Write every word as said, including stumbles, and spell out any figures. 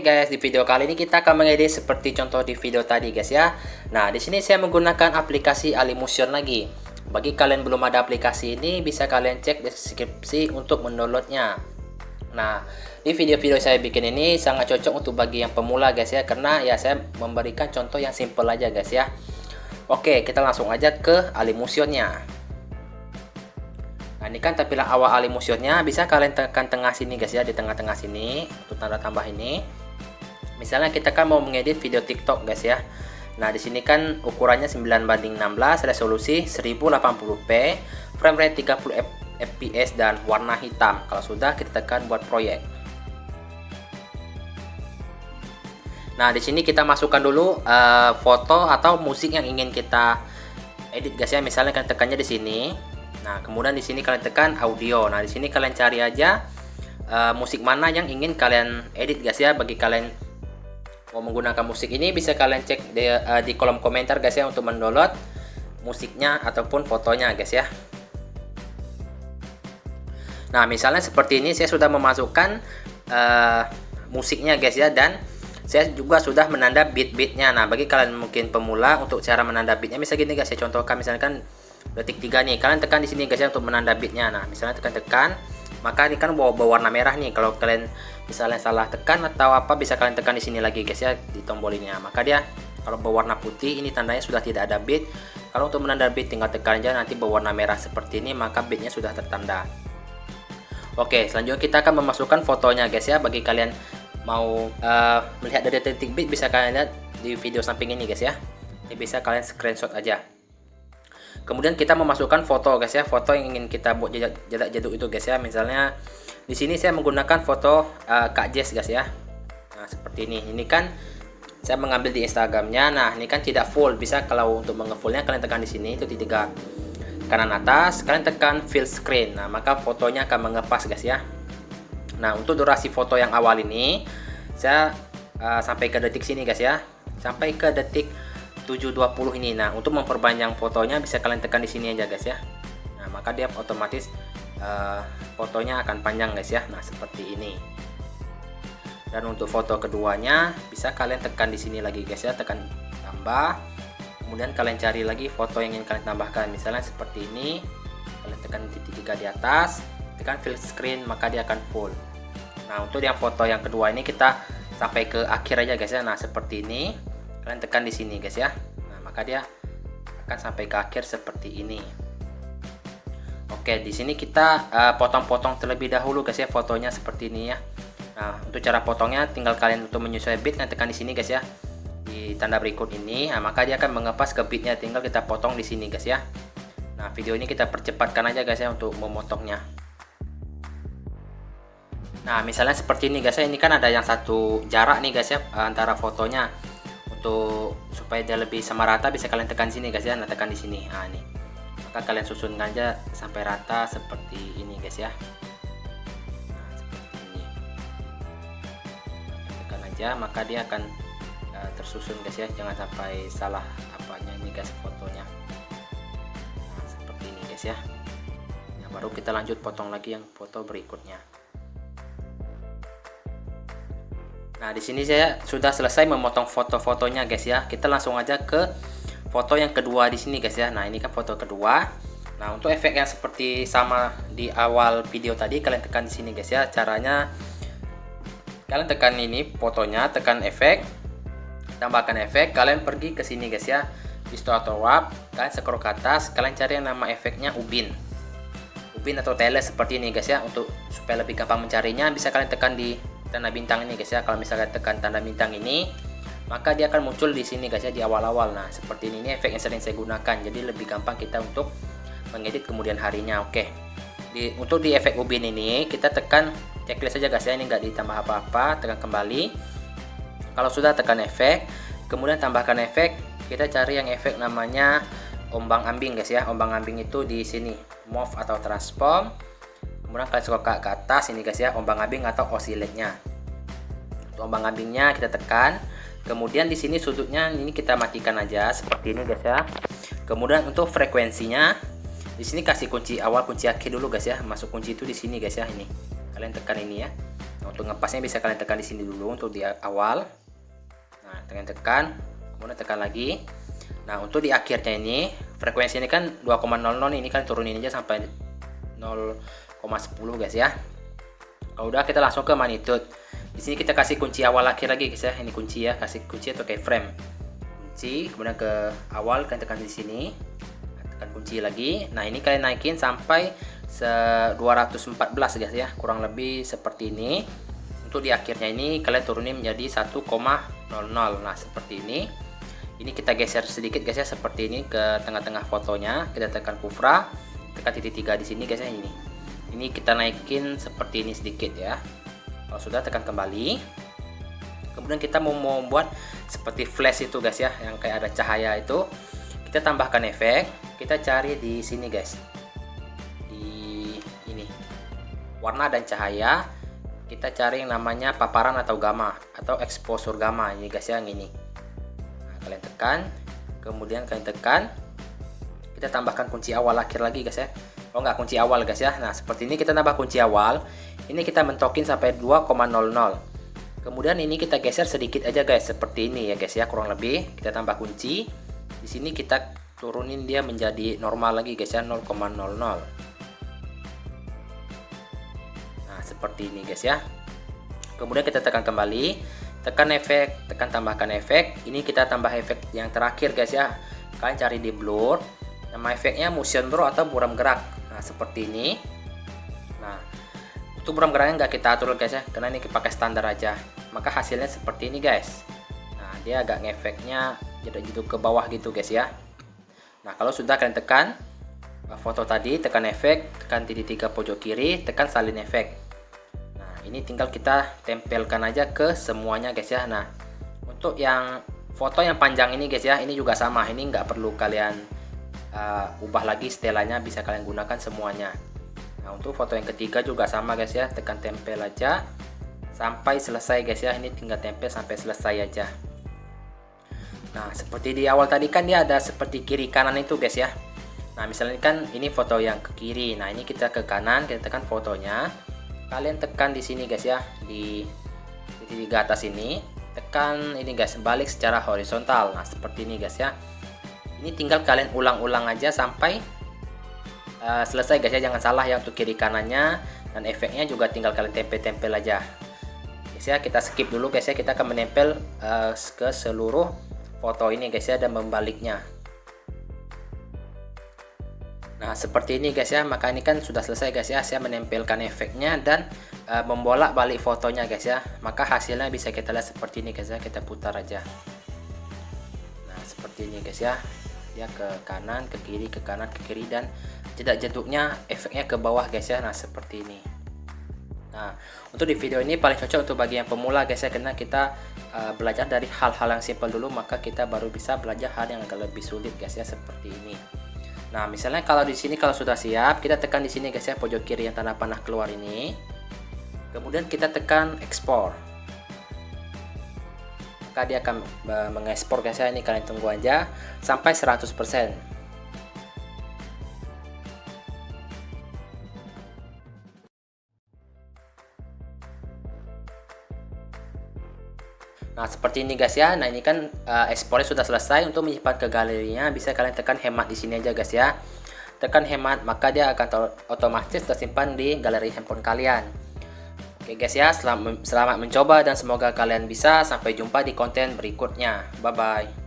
guys, di video kali ini kita akan mengedit seperti contoh di video tadi guys ya. Nah, di sini saya menggunakan aplikasi Alimusion lagi. Bagi kalian belum ada aplikasi ini, bisa kalian cek deskripsi untuk mendownloadnya. Nah, di video-video saya bikin ini sangat cocok untuk bagi yang pemula guys ya, karena ya saya memberikan contoh yang simple aja guys ya. Oke, kita langsung aja ke Alimusionnya. Nah, ini kan tampilan awal Alimusionnya, bisa kalian tekan tengah sini guys ya, di tengah-tengah sini untuk tanda tambah ini. Misalnya kita kan mau mengedit video TikTok guys ya. Nah, di sini kan ukurannya sembilan banding enam belas, resolusi seribu delapan puluh p, frame rate tiga puluh F P S dan warna hitam. Kalau sudah, kita tekan buat proyek. Nah, di sini kita masukkan dulu uh, foto atau musik yang ingin kita edit guys ya. Misalnya kalian tekannya di sini. Nah, kemudian di sini kalian tekan audio. Nah, di sini kalian cari aja uh, musik mana yang ingin kalian edit guys ya. Bagi kalian mau menggunakan musik ini, bisa kalian cek di, uh, di kolom komentar guys ya, untuk mendownload musiknya ataupun fotonya guys ya. Nah, misalnya seperti ini saya sudah memasukkan uh, musiknya guys ya, dan saya juga sudah menanda beat-beatnya. Nah, bagi kalian mungkin pemula, untuk cara menanda beatnya bisa gini guys, saya contohkan misalkan detik tiga nih, kalian tekan di sini guys ya untuk menanda beatnya. Nah, misalnya tekan-tekan, maka ini kan bawa warna merah nih. Kalau kalian misalnya salah tekan atau apa, bisa kalian tekan di sini lagi guys ya, di tombol ini. Nah, maka dia kalau berwarna putih ini tandanya sudah tidak ada beat. Kalau untuk menanda beat tinggal tekan aja, nanti berwarna merah seperti ini, maka beatnya sudah tertanda. Oke, selanjutnya kita akan memasukkan fotonya guys ya. Bagi kalian mau uh, melihat dari detik beat, bisa kalian lihat di video samping ini guys ya. Ini bisa kalian screenshot aja. Kemudian kita memasukkan foto guys ya, foto yang ingin kita buat jadak jaduk itu guys ya. Misalnya di sini saya menggunakan foto uh, Kak Jess guys ya. Nah, seperti ini. Ini kan saya mengambil di Instagramnya. Nah, ini kan tidak full. Bisa kalau untuk mengefullnya kalian tekan di sini, itu di tiga kanan atas, kalian tekan fill screen. Nah, maka fotonya akan mengepas guys ya. Nah, untuk durasi foto yang awal ini saya uh, sampai ke detik sini guys ya, sampai ke detik tujuh dua puluh ini. Nah, untuk memperpanjang fotonya bisa kalian tekan di sini aja guys ya. Nah, maka dia otomatis uh, fotonya akan panjang guys ya. Nah, seperti ini. Dan untuk foto keduanya bisa kalian tekan di sini lagi guys ya, tekan tambah. Kemudian kalian cari lagi foto yang ingin kalian tambahkan. Misalnya seperti ini. Kalian tekan titik tiga di atas, tekan fill screen, maka dia akan full. Nah, untuk yang foto yang kedua ini kita sampai ke akhir aja guys ya. Nah, seperti ini. Kalian tekan di sini guys ya. Nah, maka dia akan sampai ke akhir seperti ini. Oke, di sini kita potong-potong uh, terlebih dahulu guys ya, fotonya seperti ini ya. Nah, untuk cara potongnya tinggal kalian untuk menyesuaikan beat, kalian tekan di sini guys ya, di tanda berikut ini. Nah, maka dia akan mengepas ke beatnya, tinggal kita potong di sini guys ya. Nah, video ini kita percepatkan aja guys ya untuk memotongnya. Nah, misalnya seperti ini guys ya, ini kan ada yang satu jarak nih guys ya antara fotonya. Untuk supaya dia lebih sama rata, bisa kalian tekan sini guys ya. Nah, tekan di sini. Nah, ini. Maka kalian susunkan aja sampai rata seperti ini guys ya. Nah, seperti ini. Tekan aja, maka dia akan uh, tersusun guys ya. Jangan sampai salah apanya ini guys fotonya. Nah, seperti ini guys ya. Nah, baru kita lanjut potong lagi yang foto berikutnya. Nah, di sini saya sudah selesai memotong foto-fotonya guys ya. Kita langsung aja ke foto yang kedua di sini guys ya. Nah, ini kan foto kedua. Nah, untuk efek yang seperti sama di awal video tadi, kalian tekan di sini guys ya. Caranya kalian tekan ini fotonya, tekan efek, tambahkan efek, kalian pergi ke sini guys ya. Di store atau wrap, kalian scroll ke atas, kalian cari yang nama efeknya Ubin. Ubin atau Tele seperti ini guys ya. Untuk supaya lebih gampang mencarinya, bisa kalian tekan di tanda bintang ini guys ya. Kalau misalnya tekan tanda bintang ini, maka dia akan muncul di sini guys ya, di awal-awal. Nah, seperti ini, ini efek yang sering saya gunakan, jadi lebih gampang kita untuk mengedit kemudian harinya. Oke, di, untuk di efek Ubin ini kita tekan checklist aja guys ya, ini nggak ditambah apa-apa, tekan kembali. Kalau sudah, tekan efek, kemudian tambahkan efek. Kita cari yang efek namanya ombang ambing guys ya. Ombang ambing itu di sini, move atau transform. Kemudian kalian scroll ke atas ini guys ya, ombang ambing atau oscillate-nya. Untuk ombang ambingnya kita tekan. Kemudian di sini sudutnya ini kita matikan aja seperti ini guys ya. Kemudian untuk frekuensinya di sini kasih kunci awal, kunci akhir dulu guys ya. Masuk kunci itu di sini guys ya, ini. Kalian tekan ini ya. Nah, untuk ngepasnya bisa kalian tekan di sini dulu untuk di awal. Nah, tekan tekan, kemudian tekan lagi. Nah, untuk di akhirnya ini frekuensi ini kan dua koma nol nol, ini kalian turunin aja sampai nol koma sepuluh guys ya. Kalau udah kita langsung ke magnitude. Di sini kita kasih kunci awal akhir lagi guys ya. Ini kunci ya, kasih kunci atau keyframe. Kunci, kemudian ke awal kalian tekan di sini. Tekan kunci lagi. Nah, ini kalian naikin sampai dua ratus empat belas guys ya, kurang lebih seperti ini. Untuk di akhirnya ini kalian turunin menjadi satu koma nol nol. Nah, seperti ini. Ini kita geser sedikit guys ya, seperti ini ke tengah-tengah fotonya. Kita tekan kufra, tekan titik tiga di sini guys ya, ini. Ini kita naikin seperti ini sedikit ya. Kalau sudah, tekan kembali. Kemudian kita mau membuat seperti flash itu guys ya, yang kayak ada cahaya itu. Kita tambahkan efek. Kita cari di sini guys. Warna dan cahaya, kita cari yang namanya paparan atau gamma atau exposure gamma ini guys ya, yang ini. Nah, kalian tekan, kemudian kalian tekan, kita tambahkan kunci awal akhir lagi guys ya. Oh nggak, kunci awal guys ya. Nah, seperti ini kita tambah kunci awal. Ini kita mentokin sampai dua koma nol nol. Kemudian ini kita geser sedikit aja guys, seperti ini ya guys ya, kurang lebih. Kita tambah kunci. Di sini kita turunin dia menjadi normal lagi guys ya, nol koma nol nol. Seperti ini guys ya. Kemudian kita tekan kembali, tekan efek, tekan tambahkan efek. Ini kita tambah efek yang terakhir guys ya. Kalian cari di blur, nama efeknya motion blur atau buram gerak. Nah, seperti ini. Nah, untuk buram geraknya nggak kita atur guys ya, karena ini pakai standar aja. Maka hasilnya seperti ini guys. Nah, dia agak ngefeknya jadi gitu ke bawah gitu guys ya. Nah, kalau sudah kalian tekan foto tadi, tekan efek, tekan titik tiga pojok kiri, tekan salin efek. Ini tinggal kita tempelkan aja ke semuanya guys ya. Nah, untuk yang foto yang panjang ini guys ya, ini juga sama. Ini nggak perlu kalian uh, ubah lagi setelannya, bisa kalian gunakan semuanya. Nah, untuk foto yang ketiga juga sama guys ya, tekan tempel aja sampai selesai guys ya. Ini tinggal tempel sampai selesai aja. Nah, seperti di awal tadi kan dia ada seperti kiri kanan itu guys ya. Nah, misalnya kan ini foto yang ke kiri. Nah, ini kita ke kanan, kita tekan fotonya. Kalian tekan di sini guys ya, di titik tiga atas ini, tekan ini guys, balik secara horizontal. Nah, seperti ini guys ya. Ini tinggal kalian ulang-ulang aja sampai uh, selesai guys ya, jangan salah ya untuk kiri kanannya, dan efeknya juga tinggal kalian tempel-tempel aja guys ya. Kita skip dulu guys ya, kita akan menempel uh, ke seluruh foto ini guys ya, dan membaliknya. Nah, seperti ini guys ya. Maka ini kan sudah selesai guys ya, saya menempelkan efeknya dan uh, membolak balik fotonya guys ya. Maka hasilnya bisa kita lihat seperti ini guys ya. Kita putar aja. Nah, seperti ini guys ya. Dia ke kanan, ke kiri, ke kanan, ke kiri, dan jeda jaduknya efeknya ke bawah guys ya. Nah, seperti ini. Nah, untuk di video ini paling cocok untuk bagi yang pemula guys ya, karena kita uh, belajar dari hal-hal yang simpel dulu, maka kita baru bisa belajar hal yang agak lebih sulit guys ya, seperti ini. Nah, misalnya kalau di sini kalau sudah siap, kita tekan di sini guys ya, pojok kiri yang tanda panah keluar ini. Kemudian kita tekan ekspor. Maka dia akan mengekspor guys ya. Ini kalian tunggu aja sampai seratus persen. Nah, seperti ini guys ya. Nah, ini kan uh, ekspornya sudah selesai. Untuk menyimpan ke galerinya bisa kalian tekan hemat di sini aja guys ya. Tekan hemat, maka dia akan otomatis tersimpan di galeri handphone kalian. Oke guys ya, selamat, selamat mencoba dan semoga kalian bisa. Sampai jumpa di konten berikutnya. Bye bye.